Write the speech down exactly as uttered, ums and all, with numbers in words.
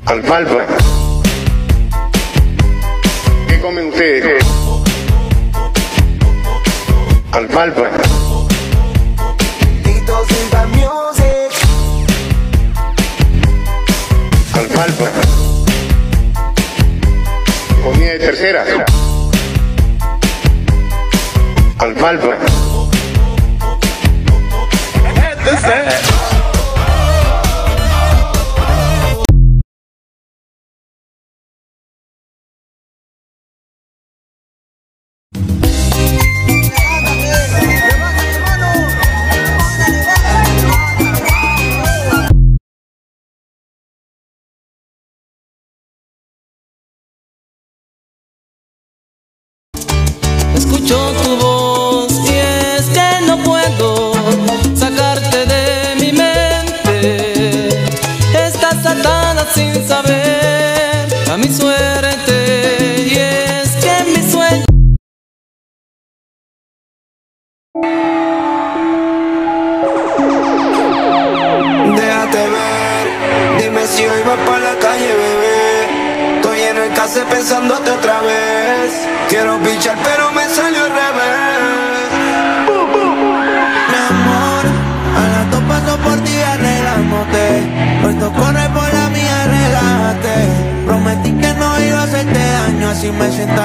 Alfalfa. ¿Qué comen ustedes? Alfalfa. TITO SILVA Music. Alfalfa. Comida de tercera. Alfalfa. Escucho tu voz y es que no puedo sacarte de mi mente. Estás atada sin saber a mi suerte y es que mi sueño. Déjate ver, dime si hoy vas pa' la calle, bebé. Estoy en el case pensándote otra vez. Quiero pichar pero me salió al revés. Mi amor, a las dos paso por ti arreglándote. Puesto corre por la mía, relájate. Prometí que no iba a hacerte daño, así me siento